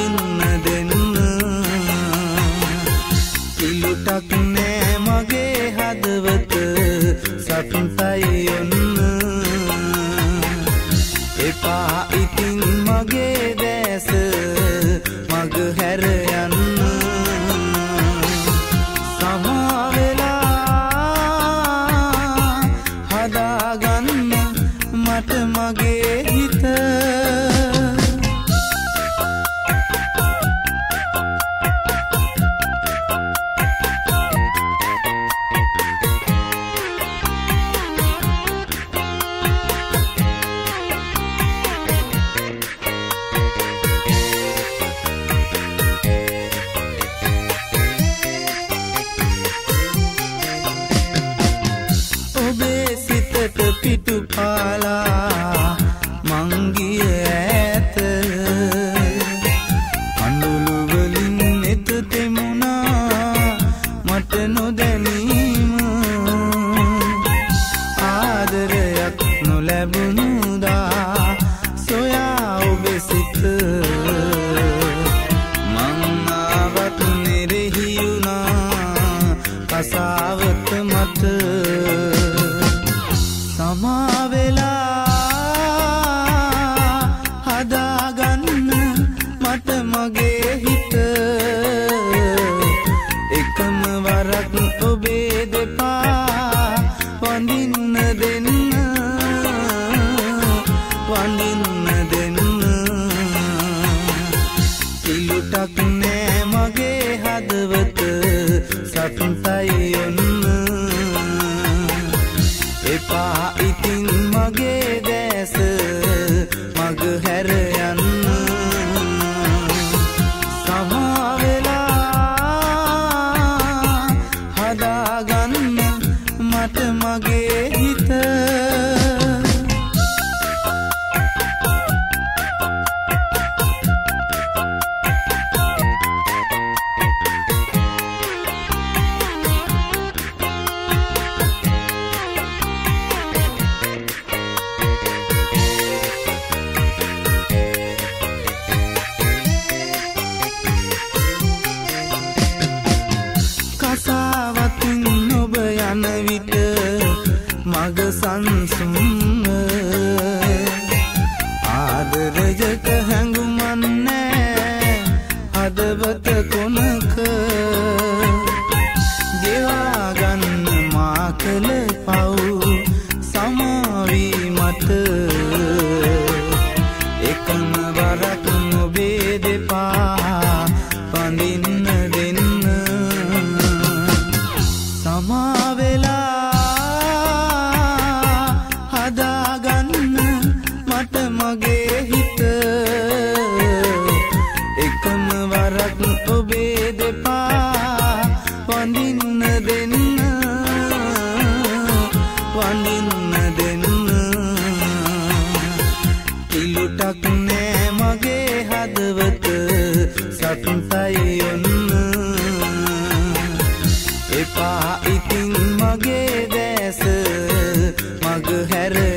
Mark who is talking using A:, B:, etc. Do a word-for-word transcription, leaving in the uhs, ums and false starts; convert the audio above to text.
A: වඳින්න දෙන්න කිලුටක් නෑ මගේ හදවත සතුටයි ඔන්න එපා ඉතින් මගේ දැස මග හැර යන්න සමා වෙලා හදාගන්න මට මගේ හිත පිටු පාලා මංගිය ඇත අඳුළු වලින් නෙත තෙමුණා මට නොදැනීම ආදරයක් නොලැබුණුදා සොයා ඔබේ සිත මං ආවත් නිරෙහි වුණා කසාවත මට සමා වෙලා හදාගන්න මට මගේ හිත එකම වරක් ඔබේ දෙපා වඳින්න දෙන්න වඳින්න දෙන්න කිලුටක් නෑ මගේ හදවත සතුටයි ඔන්න එපා ඉතින් මගේ දැස මග හැර යන්න සමා වෙලා හදාගන්න මට මගේ හිත කසාවතින් ඔබ යන විට මග සංසුන්ව ආදරයක හැඟුමක් නෑ හදවත කොනක ගෙවා ගන්න මා කළ පව් සමාවීමට එකම වරක් ඔබේ දෙපා වඳින්න දෙන්න සමා වෙලා හදාගන්න මට මගේ හිත එකම වරක් ඔබේ දෙපා වඳින්න දෙන්න වඳින්න දෙන්න කිලුටක් නෑ මගේ හදවත සතුටයි ඔන්න එපා ඉතින් මගේ දැස මග හැර